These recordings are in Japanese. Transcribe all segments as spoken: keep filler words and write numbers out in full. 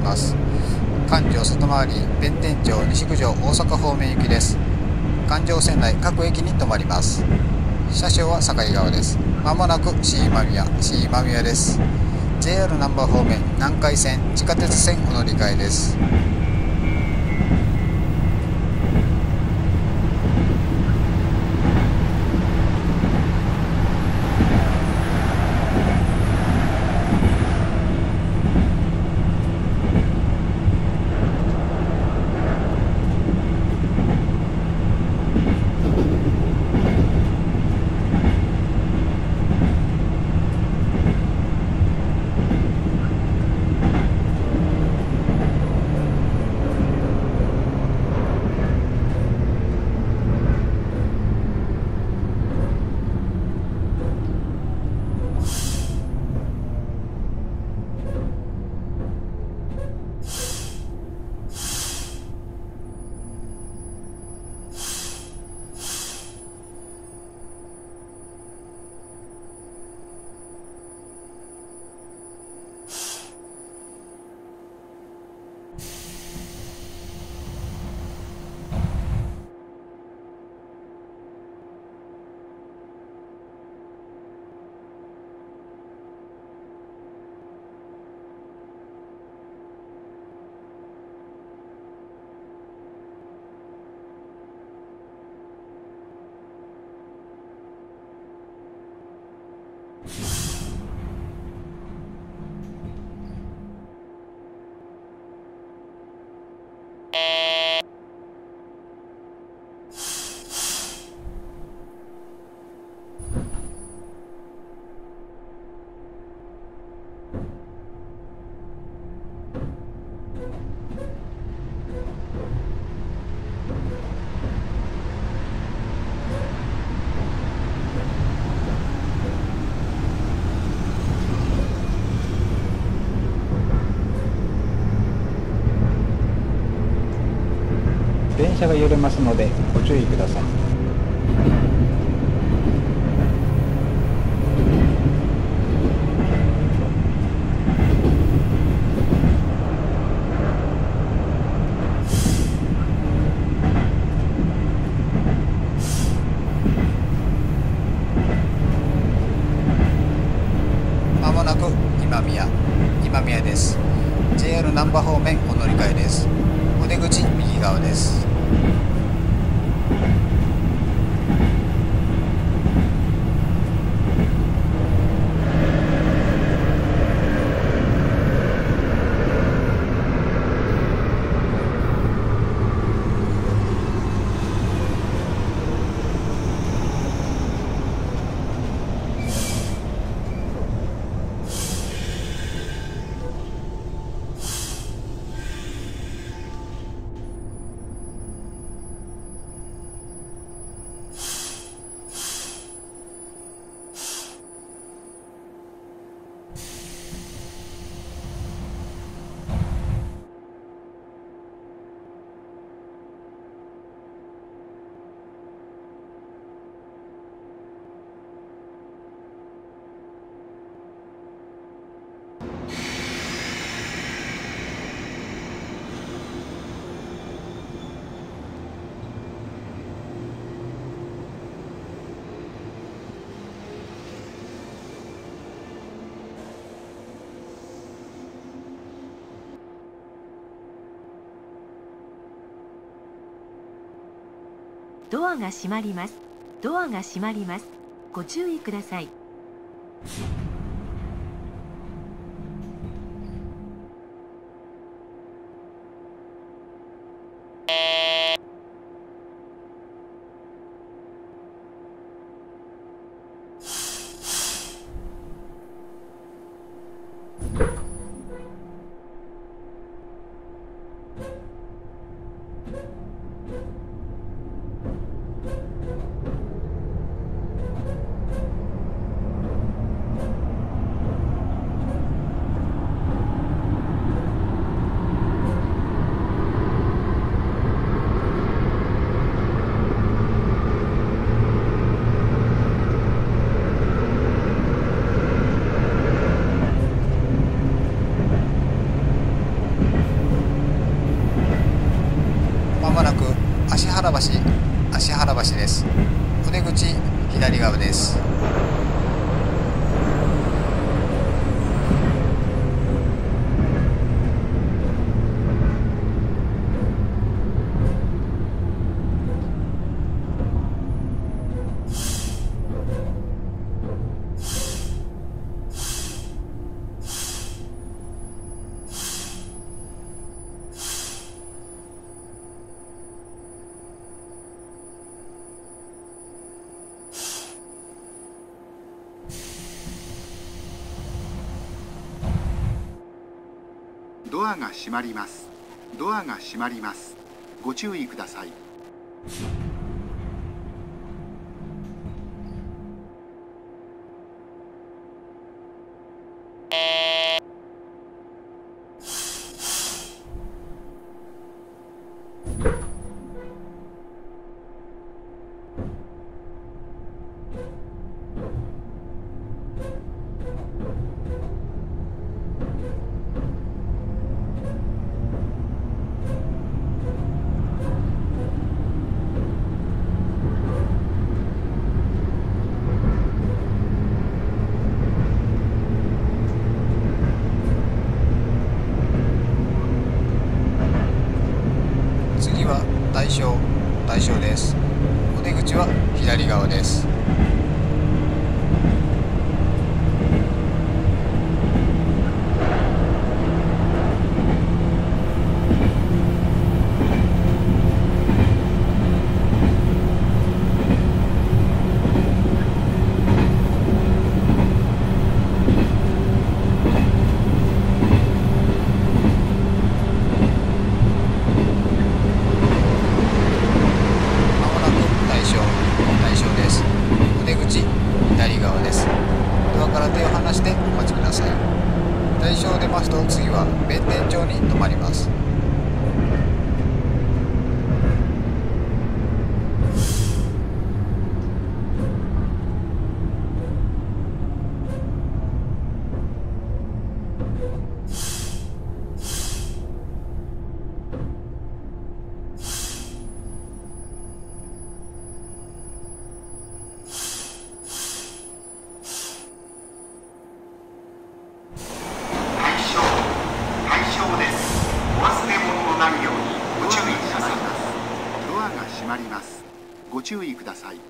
ます。環状外回り弁天町西九条大阪方面行きです。環状線内各駅に停まります。車掌は境川です。まもなく新今宮新今宮です。 ジェイアール 難波方面南海線地下鉄線お乗り換えです。 電車が揺れますのでご注意ください。 まもなく今宮今宮です。 ジェイアール 難波方面お乗り換えです。お出口右側です。 ドアが閉まります。ドアが閉まります。ご注意ください。 芦原橋芦原橋です。お出口左側です。 ドアが閉まります。ドアが閉まります。ご注意ください。 次は大正大正です。お出口は左側です。大正を出ますと次は弁天町に停まります。 まります。ご注意ください。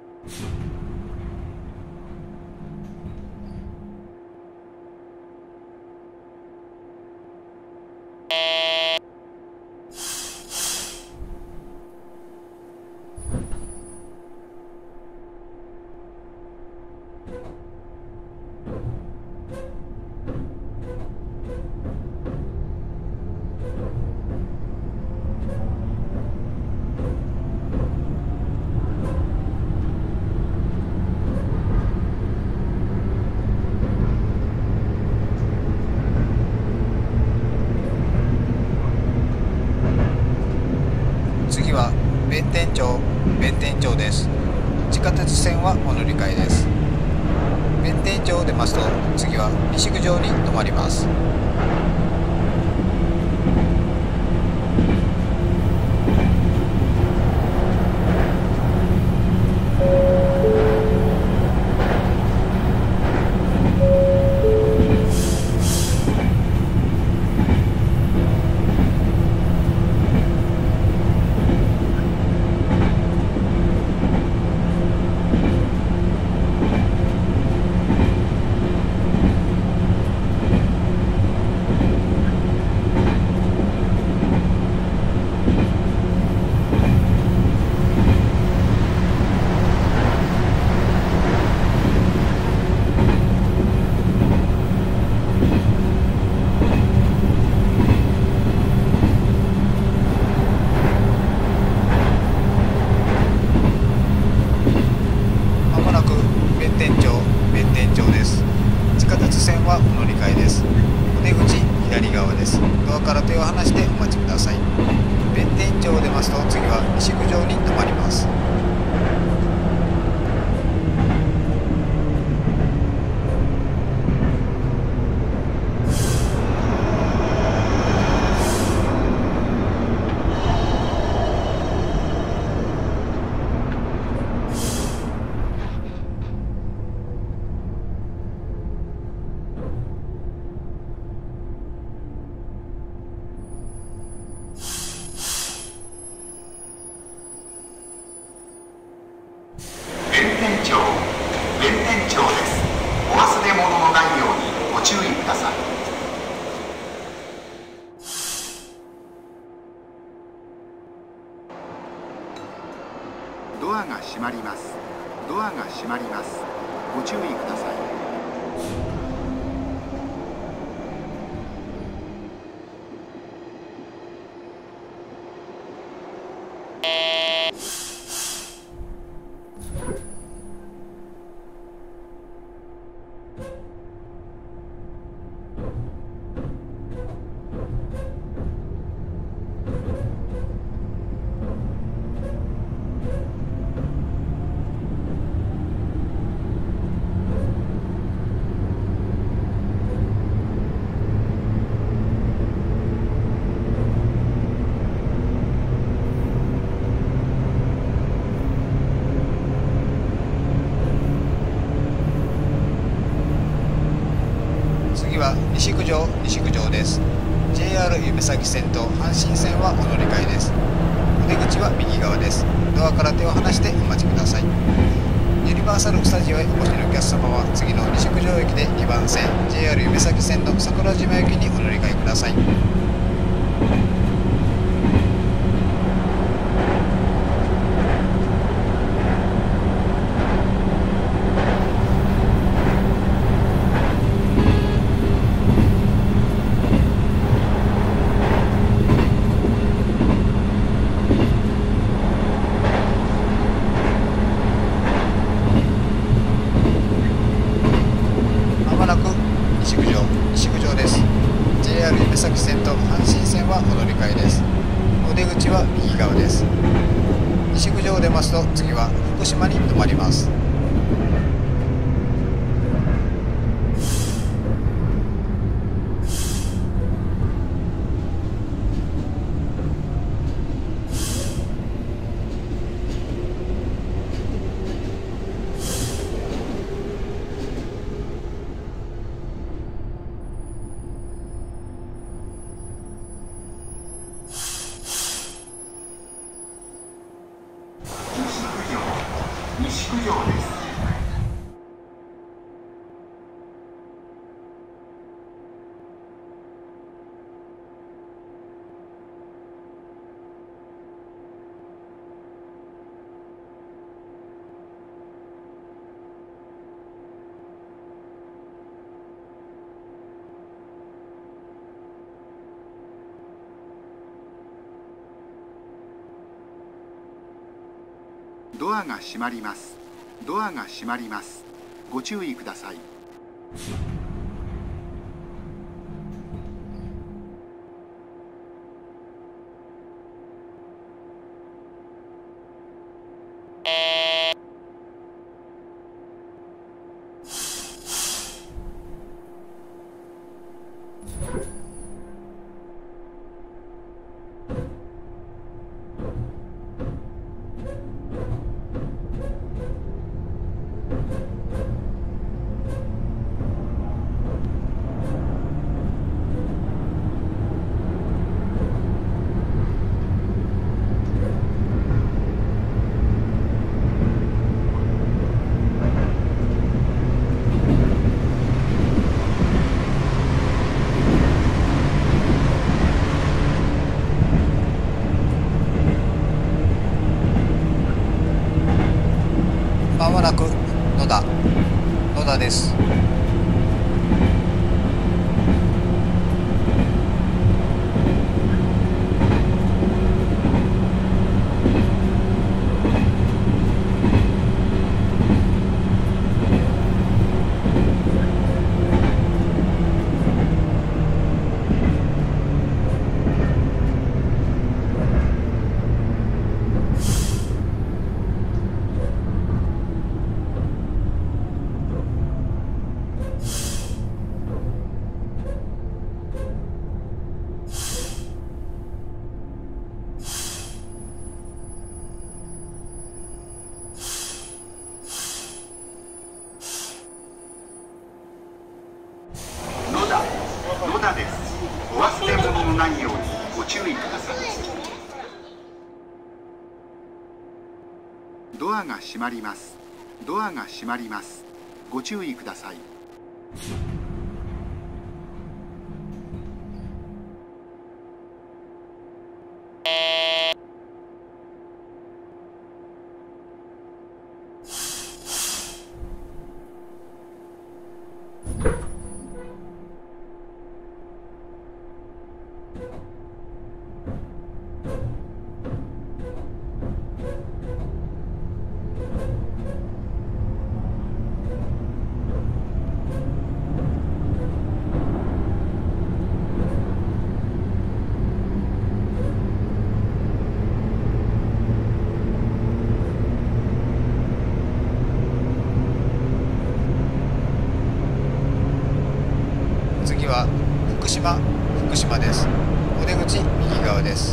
次は弁天町弁天町です。地下鉄線はお乗り換えです。弁天町を出ますと次は西九条に停まります。はお乗り換えです。お出口左側です。ドアから手を離してお待ちください。弁天町を出ますと次は西九条に停まります。 ドアが閉まります。ドアが閉まります。ご注意ください。 次は西九条西九条です。 ジェイアール 夢咲線と阪神線はお乗り換えです。お出口は右側です。ドアから手を離してお待ちください。ユニバーサルスタジオへお越しのお客様は次の西九条駅でにばん線 ジェイアール 夢咲線の桜島駅にお乗り換えください。西九条西九条です。 ジェイアール 夢咲線と阪神線はお乗り換えです。お出口は右側です。西九条を出ますと次は福島に停まります。 西九条です。ドアが閉まります。ドアが閉まります。ご注意ください。 まもなく野田野田です。野田です。お忘れ物のないようにご注意ください。ドアが閉まります。ドアが閉まります。ご注意ください。 福島です。お出口右側です。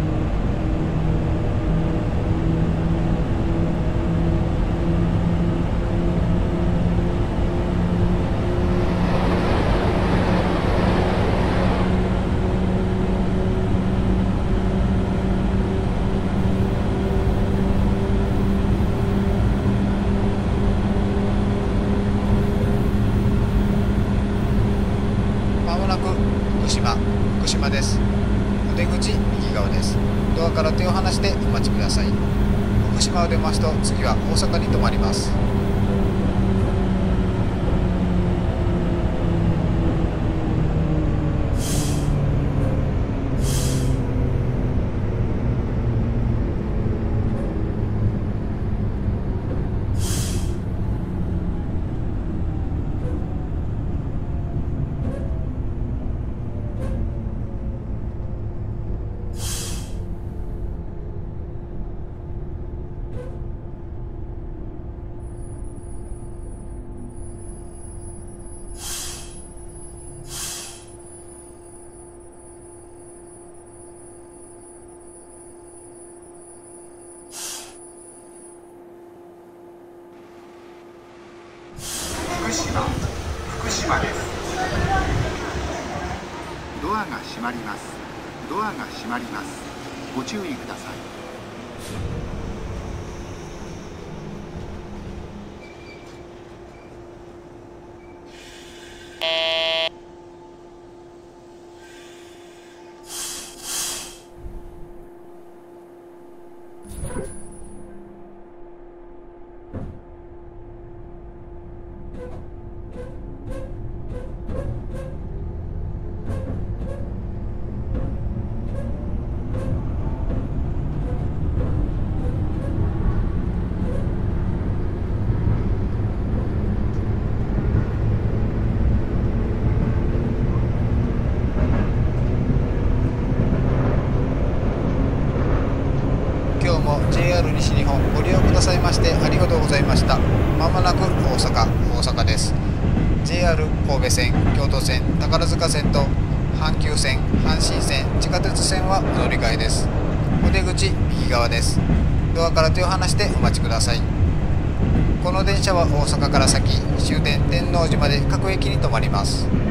まもなく福島、福島です。お出口右側です。ドアから手を離してお待ちください。福島を出ますと次は大阪に停まります。 福島、福島です。ドアが閉まります。ドアが閉まります。ご注意ください。今日も ジェイアール 西日本ご利用くださいましてありがとうございました。まもなく大阪、大阪です。 ジェイアール 神戸線、京都線、宝塚線と阪急線、阪神線、地下鉄線はお乗り換えです。お出口右側です。ドアから手を離してお待ちください。この電車は大阪から先、終点天王寺まで各駅に停まります。